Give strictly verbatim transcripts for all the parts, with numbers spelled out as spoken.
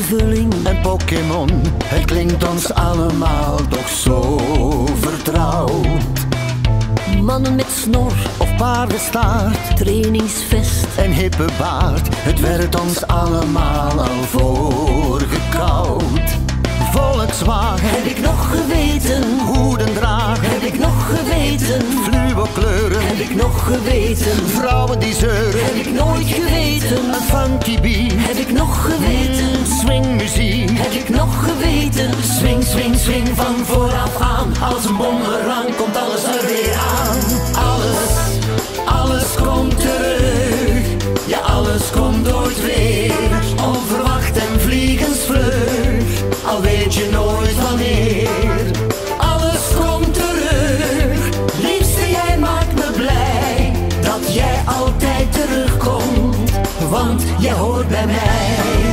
invulling. En Pokémon, het klinkt ons allemaal toch zo vertrouwd. Mannen met snor of paardenstaart, trainingsvest en hippe baard, het werd ons allemaal al voorgekoud. Volkswagen, heb ik nog geweten, hoeden dragen, heb ik nog geweten, fluokleuren, heb ik nog geweten, vrouwen die zeuren, heb ik nooit geweten, een funky beat, heb ik nog geweten, swingmuziek, heb ik nog geweten. Swing, swing, swing van vooraf aan, als een boemerang komt alles er weer aan. Alles, alles komt terug, ja alles komt ooit weer, onverwacht en vliegensvlug, al weet je nooit wanneer. Alles komt terug, liefste jij maakt me blij, dat jij altijd terugkomt, want jij hoort bij mij.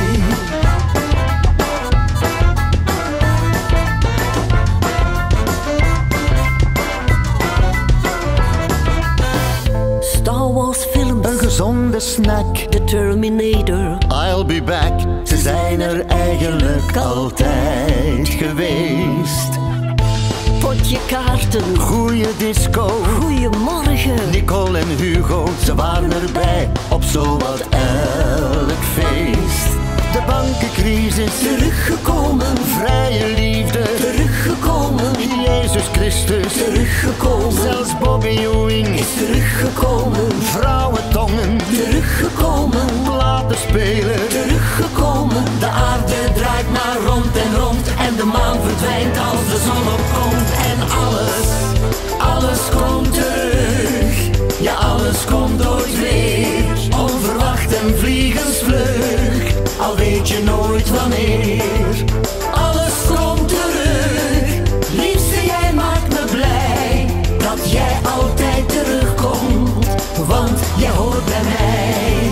Star Wars films, Een gezonde snack, The Terminator, I'll be back, ze zijn er eigenlijk altijd geweest. potje kaarten, Goeie disco, goeiemorgen, Nicole en Hugo, ze waren erbij op zowat elk feest. De bankencrisis, teruggekomen, vrije liefde, teruggekomen, Jezus Christus, teruggekomen, zelfs Bobby Ewing is teruggekomen, vrouwentongen, teruggekomen, platen spelen, teruggekomen. de aarde draait maar rond en rond en de maan verdwijnt als de zon opkomt. En alles, alles komt terug, ja alles komt ooit weer, onverwacht en vliegensvlug, al weet je nooit wanneer. Alles komt terug, liefste jij maakt me blij, dat jij altijd terugkomt, want jij hoort bij mij.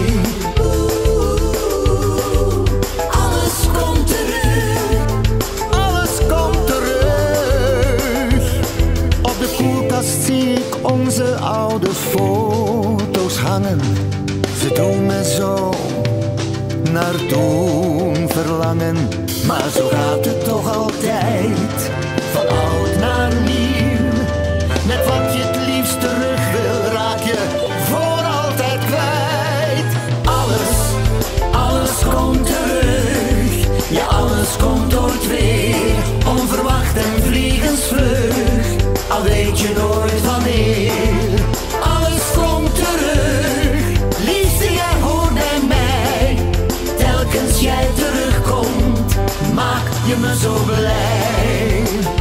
Alles komt terug, Alles komt terug. Op de koelkast zie ik onze oude foto's hangen. Ze doen me zo naar toen verlangen. Maar zo gaat het toch altijd, van oud naar nieuw. Net wat je het liefst terug wil, raak je voor altijd kwijt. Alles, alles komt terug, ja alles komt ooit weer, onverwacht en vliegensvlug, al weet je nooit wanneer. Alles komt terug, liefste jij hoort bij mij, telkens jij terugkomt, maak je me zo blij.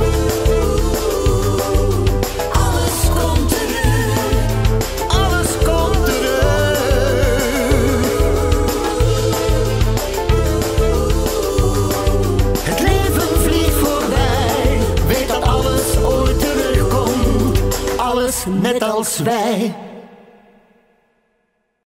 alles komt terug, Alles komt terug. Het leven vliegt voorbij, weet dat alles ooit terugkomt, alles net als wij.